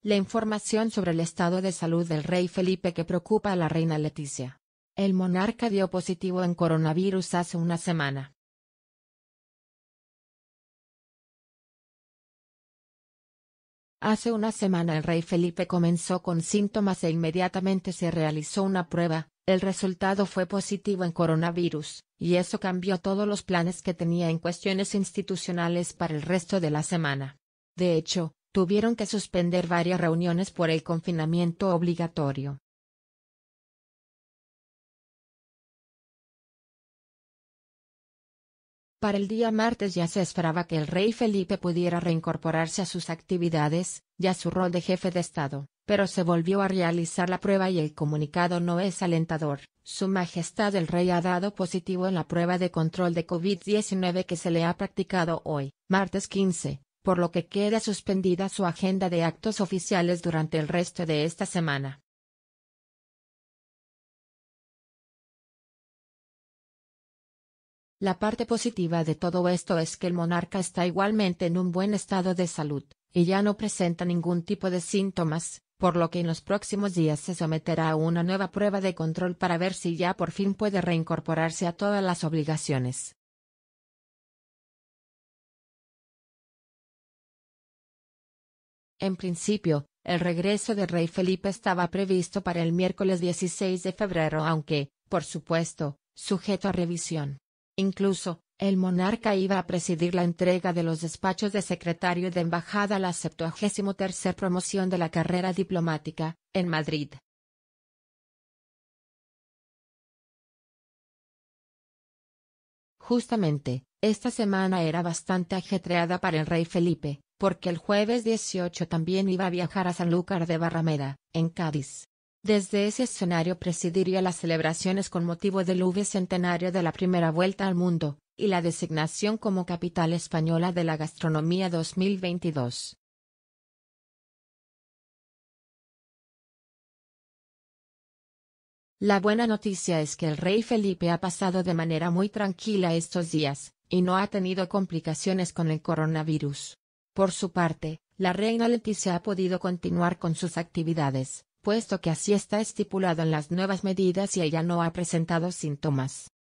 La información sobre el estado de salud del rey Felipe que preocupa a la reina Letizia. El monarca dio positivo en coronavirus hace una semana. Hace una semana el rey Felipe comenzó con síntomas e inmediatamente se realizó una prueba. El resultado fue positivo en coronavirus, y eso cambió todos los planes que tenía en cuestiones institucionales para el resto de la semana. De hecho, tuvieron que suspender varias reuniones por el confinamiento obligatorio. Para el día martes ya se esperaba que el rey Felipe pudiera reincorporarse a sus actividades, y a su rol de jefe de Estado, pero se volvió a realizar la prueba y el comunicado no es alentador. Su Majestad el Rey ha dado positivo en la prueba de control de COVID-19 que se le ha practicado hoy, martes 15, por lo que queda suspendida su agenda de actos oficiales durante el resto de esta semana. La parte positiva de todo esto es que el monarca está igualmente en un buen estado de salud, y ya no presenta ningún tipo de síntomas, por lo que en los próximos días se someterá a una nueva prueba de control para ver si ya por fin puede reincorporarse a todas las obligaciones. En principio, el regreso del rey Felipe estaba previsto para el miércoles 16 de febrero aunque, por supuesto, sujeto a revisión. Incluso, el monarca iba a presidir la entrega de los despachos de secretario de embajada a la 73ª promoción de la carrera diplomática, en Madrid. Justamente, esta semana era bastante ajetreada para el rey Felipe, porque el jueves 18 también iba a viajar a Sanlúcar de Barrameda, en Cádiz. Desde ese escenario presidiría las celebraciones con motivo del V-centenario de la primera vuelta al mundo, y la designación como capital española de la gastronomía 2022. La buena noticia es que el rey Felipe ha pasado de manera muy tranquila estos días, y no ha tenido complicaciones con el coronavirus. Por su parte, la reina Letizia ha podido continuar con sus actividades, puesto que así está estipulado en las nuevas medidas y ella no ha presentado síntomas.